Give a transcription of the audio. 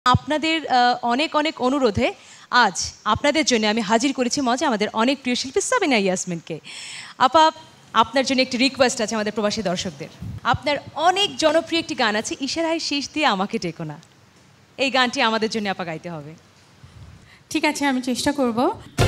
আপনাদের অনেক অনেক অনুরোধে আজ আপনাদের জন্য আমি হাজির করেছি মঞ্চে আমাদের অনেক প্রিয় শিল্পী সাবিনা ইয়াসমিনকে। আপা, আপনার জন্য একটি রিকোয়েস্ট আছে আমাদের প্রবাসী দর্শকদের। আপনার অনেক জনপ্রিয় একটি গান আছে, ইশারায় শীষ দিয়ে আমাকে টেকো না। এই গানটি আমাদের জন্য আপা গাইতে হবে। ঠিক আছে, আমি চেষ্টা করব।